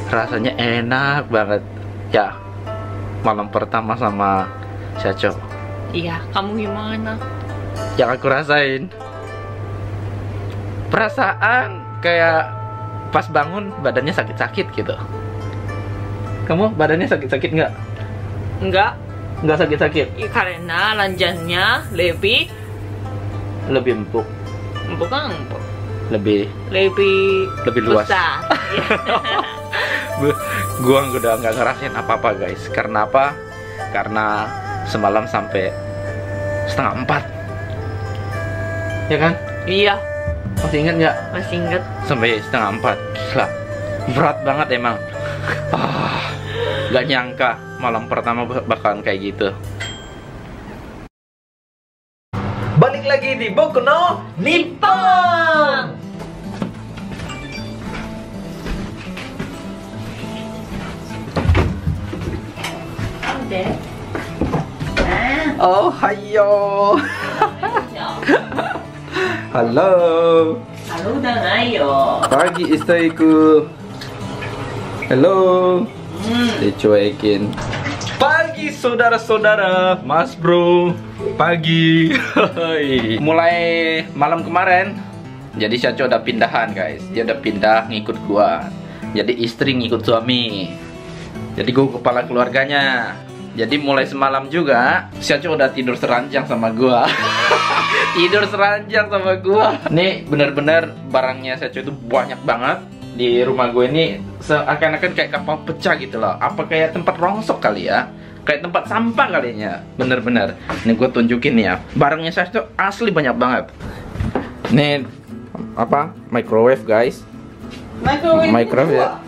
Rasanya enak banget ya. Malam pertama sama Syaco. Iya, kamu gimana? Yang aku rasain, perasaan kayak pas bangun badannya sakit-sakit gitu. Kamu badannya sakit-sakit nggak? Nggak sakit-sakit? Karena ranjangnya lebih Empuk. bukan empuk, Lebih luas. besar. Gua udah nggak ngerasain apa-apa guys. Karena apa? Karena semalam sampai 3:30. Ya kan? Iya, Masih ingat nggak? masih ingat. Sampai 3:30. Gila, berat banget emang. Gak nyangka malam pertama bakalan kayak gitu. Balik lagi di Boku no Nippon. Oh, hayo. Halo. Halo, udah ngayo. Pagi istriku. Halo. Dicuekin. Pagi saudara-saudara, Mas Bro. Pagi. Mulai malam kemarin, jadi Syaco udah pindahan guys. Dia udah pindah ngikut gua. Jadi istri ngikut suami. Jadi gua kepala keluarganya. Jadi mulai semalam juga Syaco udah tidur seranjang sama gua. Tidur seranjang sama gua. Nih bener-bener barangnya Syaco itu banyak banget. Di rumah gue ini seakan-akan kayak kapal pecah gitu loh. Apa kayak tempat rongsok kali ya? Kayak tempat sampah kalinya. Bener-bener. Nih gue tunjukin ya. Barangnya Syaco asli banyak banget. Nih apa? Microwave guys. Microwave ya.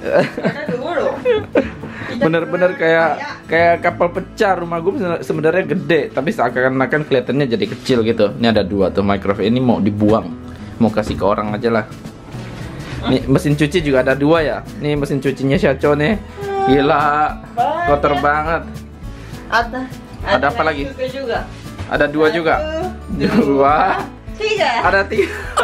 Bener-bener kayak kapal pecah. Rumah gue sebenarnya gede, tapi seakan-akan kelihatannya jadi kecil gitu. Ini ada 2 tuh microwave. Ini mau dibuang, mau kasih ke orang aja lah. Nih mesin cuci juga ada 2 ya. Nih mesin cucinya Syaco nih. Gila, kotor banget. Ada apa lagi? Juga. Ada 2 juga. 2. 3. Ada 3.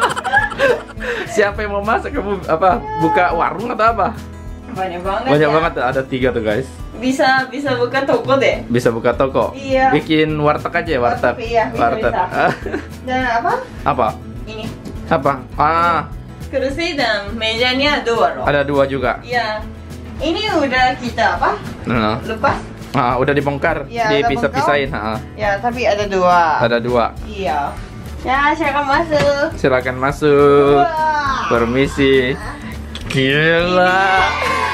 Siapa yang mau masak? Kamu apa? Buka warung atau apa? Banyak banget. Banyak banget tuh. Ada 3 tuh guys. Bisa buka toko deh. Bisa buka toko. Iya. Bikin warteg aja ya, warteg. Iya, warteg. Dan apa? Apa? Ini. Apa? Kursi dan mejanya 2 loh. Ada 2 juga. Iya. Ini udah kita apa? Nah. Lepas? Udah dibongkar, Ya, dipisah-pisahin. Ya, tapi ada 2. Ada 2. Iya. Ya, silakan masuk. Silakan masuk. Wah. Permisi. Gila.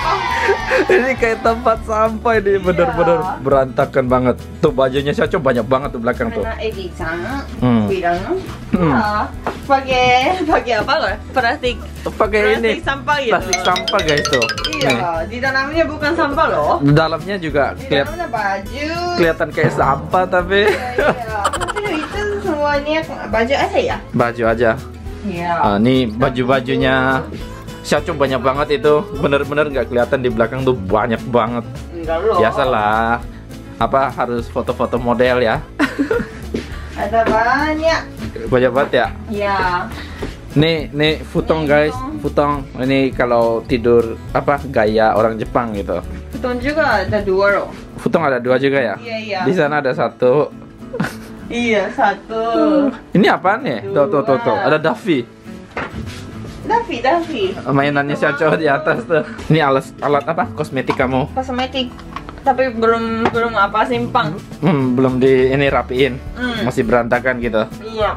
Ini kayak tempat sampah ini, bener-bener berantakan banget. Tuh bajunya Syaco banyak banget tuh belakang tuh. Karena Egi-san Hmm. bilang, wah, pakai apa loh? Plastik Pakai ini sampah gitu. plastik sampah guys tuh. Iya, Nih, di dalamnya bukan sampah loh. di dalamnya juga Di dalamnya baju. kelihatan kayak sampah tapi Iya. Tapi itu semuanya baju aja ya? baju aja. Iya. Nih baju-bajunya Syaco banyak banget itu, bener-bener nggak kelihatan di belakang tuh banyak banget. Enggak loh. Biasalah, apa harus foto-foto model ya? Ada banyak. Banyak banget ya. Iya. Nih futong guys, futong. Ini kalau tidur apa gaya orang Jepang gitu. Betul juga ada 2 loh. Futong ada 2 juga ya. Iya. Di sana ada 1. Iya, 1. Ini apaan nih? Tuh. Ada Daffy. Daffy. Mainannya Syaco di atas tuh. Ini alat apa? Kosmetik kamu. Kosmetik. Tapi belum apa simpang. Belum ini rapiin. Masih berantakan gitu. Iya.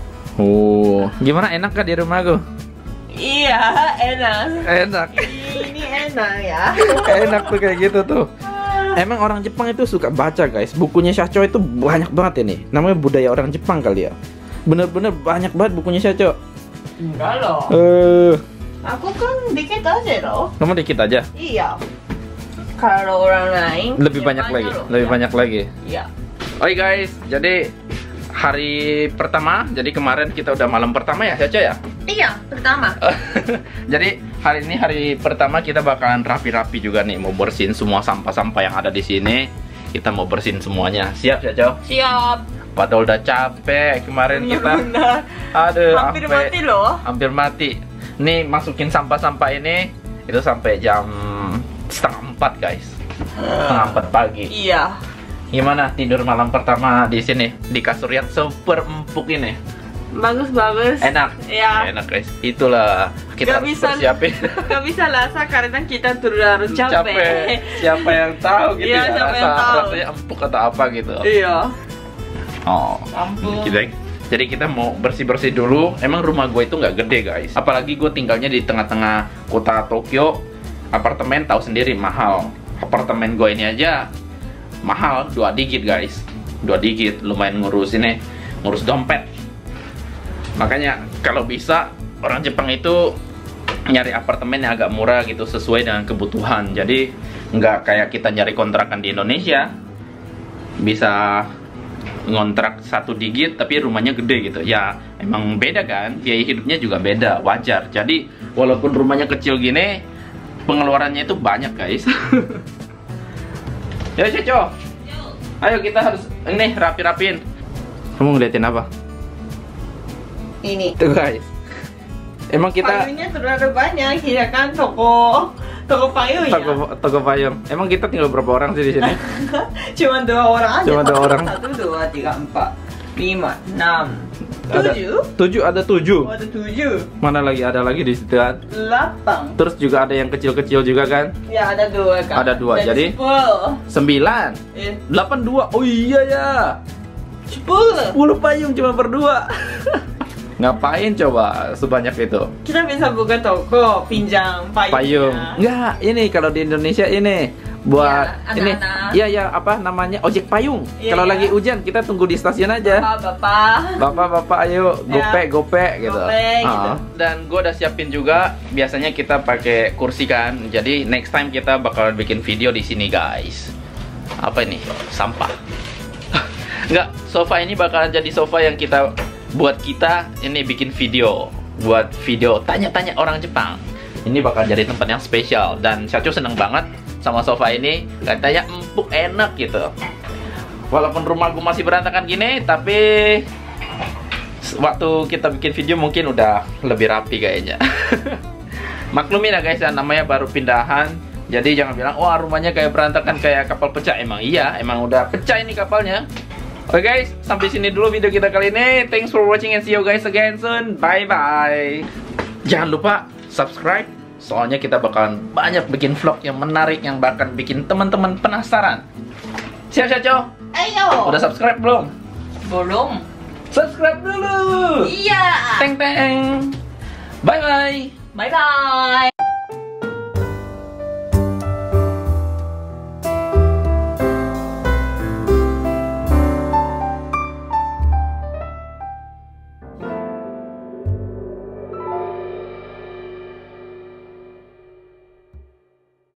Gimana, enak kah di rumahku? Iya, enak. Enak. Ini enak ya. Enak tuh kayak gitu tuh. Emang orang Jepang itu suka baca guys. Bukunya Syaco itu banyak banget ini. Namanya budaya orang Jepang kali ya. Bener-bener banyak banget bukunya Syaco. Enggak loh. Aku kan dikit aja loh. Kamu dikit aja. Iya. Kalau orang lain Lebih banyak lagi. Lebih banyak lagi. Iya. Oke guys, jadi hari pertama. Jadi kemarin kita udah malam pertama ya Syaco ya? Iya, pertama. Jadi hari ini hari pertama kita bakalan rapi-rapi juga nih, mau bersihin semua sampah-sampah yang ada di sini. Kita mau bersihin semuanya. Siap Syaco? Siap. Padahal udah capek kemarin kita. Benar. Aduh, Hampir mati loh. Hampir mati. Nih masukin sampah-sampah ini itu sampai jam setengah 4 guys. Setengah 4 pagi. Iya. Gimana tidur malam pertama di sini di kasur yang super empuk ini? Bagus. Enak. Ya. Enak guys. Itulah kita Gak harus bisa persiapin. Gak bisa rasa karena kita terlalu capek. Siapa yang tahu gitu Iya, ya siapa yang tahu. rasanya empuk atau apa gitu. Iya. Oh. Ampun. Jadi kita mau bersih-bersih dulu. Emang rumah gue itu nggak gede guys. Apalagi gue tinggalnya di tengah-tengah kota Tokyo. Apartemen tahu sendiri mahal. Apartemen gue ini aja mahal 2 digit guys. 2 digit lumayan ngurus dompet. Makanya kalau bisa orang Jepang itu nyari apartemen yang agak murah gitu sesuai dengan kebutuhan. Jadi nggak kayak kita nyari kontrakan di Indonesia bisa ngontrak 1 digit tapi rumahnya gede gitu. Ya emang beda kan, biaya hidupnya juga beda, wajar. Jadi walaupun rumahnya kecil gini, pengeluarannya itu banyak guys. Ya Ceco, ayo kita harus ini rapi-rapin. Kamu ngeliatin apa? Ini. Tuh guys, emang kita Payungnya terlalu banyak, ya kan toko payung ya. toko payung. Emang kita tinggal berapa orang sih di sini? Cuma 2 orang aja. Cuma 2 orang. 1, 2, 3, 4, 5, 6, 7. Ada 7. Ada 7. Mana lagi? Ada lagi di situ kan? 8. Terus juga ada yang kecil-kecil juga kan? Ya ada 2 kan. Ada 2, jadi 10. 9. 82. Oh iya ya. 10. 10 payung cuma berdua. Ngapain coba sebanyak itu? Kita bisa buka toko pinjam Payung. Enggak, ini kalau di Indonesia ini buat Ya, ini. anak-anak. Iya apa namanya? Ojek payung. Iya, Kalau iya. lagi hujan kita tunggu di stasiun aja. Bapak. Bapak ayo Ya. gope gitu. Gope, gitu. Dan gue udah siapin juga. Biasanya kita pakai kursi kan. Jadi next time kita bakal bikin video di sini guys. Apa ini? Sampah. Enggak, sofa ini bakalan jadi sofa yang kita buat kita ini bikin video. Buat video tanya-tanya orang Jepang. Ini bakal jadi tempat yang spesial. Dan Shacho seneng banget sama sofa ini. Katanya empuk, enak gitu. Walaupun rumah gue masih berantakan gini, tapi waktu kita bikin video mungkin udah lebih rapi kayaknya. Maklumin ya guys ya, namanya baru pindahan. Jadi jangan bilang, wah rumahnya kayak berantakan kayak kapal pecah. Emang iya, emang udah pecah ini kapalnya. Oke guys, sampai sini dulu video kita kali ini. Thanks for watching and see you guys again soon. Bye-bye. Jangan lupa subscribe. Soalnya kita bakalan banyak bikin vlog yang menarik, yang bahkan bikin teman-teman penasaran. Siap, Caco? Ayo. Udah subscribe belum? Belum. Subscribe dulu. Iya. Teng teng. Bye bye. Bye bye.